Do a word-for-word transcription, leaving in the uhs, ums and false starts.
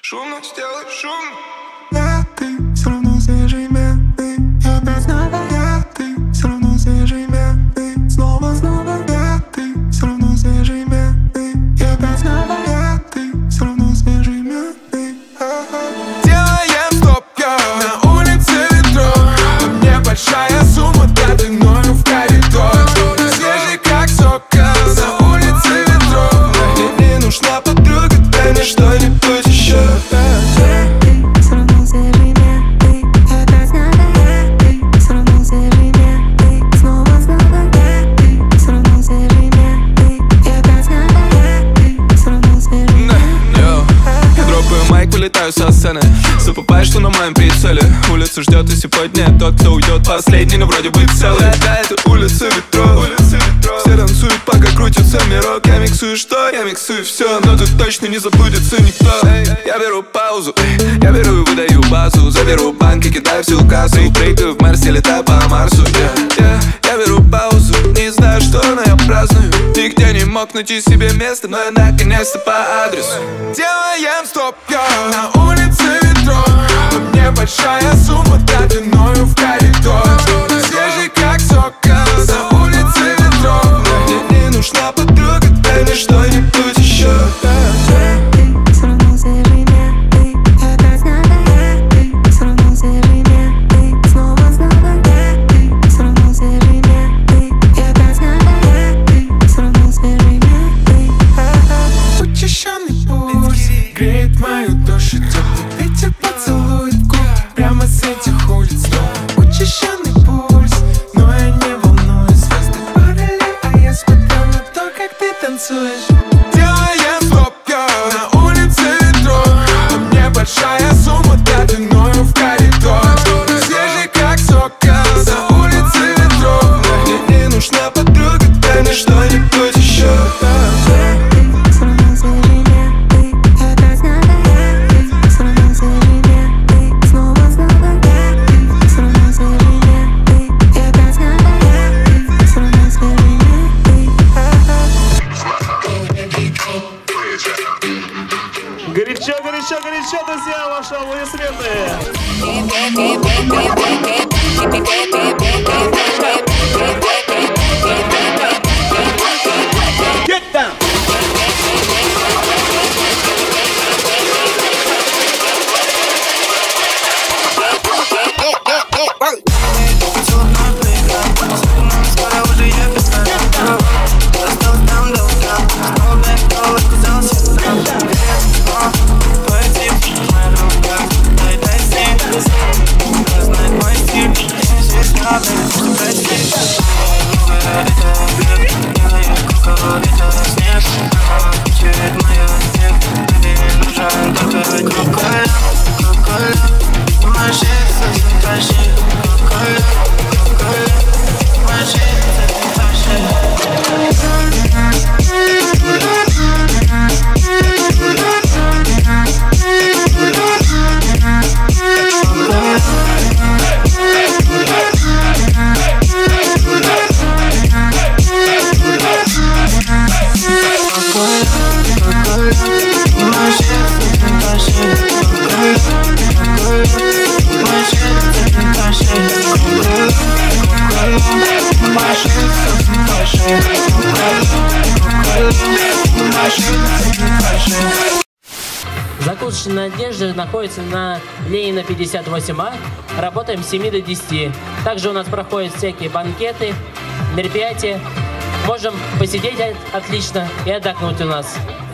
Шумно, сделай шумно. Я, ты, все равно свежий мятный. Я опять снова. Я, ты, все равно свежий мятный. Снова, снова. Я, ты, все равно свежий мятный. Я опять снова. Я, ты, все равно свежий мятный. Делаем стоп, я на улице ветров. Мне большая сумма, даты мною в коридор. Свежий как сок, на улице ветров. Мне не нужна подруга, дай мне что-нибудь еще. Вылетаю со сцены, забываешь, что на моем прицеле. Улица ждет, и сегодня тот, кто уйдет последний, но вроде бы целый. Да, это улица ветров. Все танцуют, пока крутится мирок. Я миксую что? Я миксую все, но тут точно не забудется никто. Я беру паузу, я беру и выдаю базу. Заберу банк и кидаю всю кассу. Прыгаю в Марсе, летаю по Марсу. yeah, yeah. Я беру паузу, не знаю что, но я праздную. Нигде не мог найти себе место, но я наконец-то по адресу. Делаем стоп, я на улице ветров. Мне большая сумма, даты мною в коридор. Свежий как сок, на улице ветров. Мне не нужна подруга, дай мне что-нибудь еще. Греет мою душу, теплый ветер поцелует в губ. Прямо с этих улиц, учащенный пульс. Но я не волнуюсь, звезды падали, а я смотрю на то, как ты танцуешь. Делаем стоп, я на улице ветров. Мне большая сумма, даты мною в коридор. Свежий как сок, на улице ветров. Мне не нужна подруга, дай мне что-нибудь еще. Горячо, горячо, горячо, друзья, ваши аплодисменты. Get down. Закусочная одежда находится на Ленина пятьдесят восемь А. Работаем с семи до десяти. Также у нас проходят всякие банкеты, мероприятия. Можем посидеть отлично и отдохнуть у нас.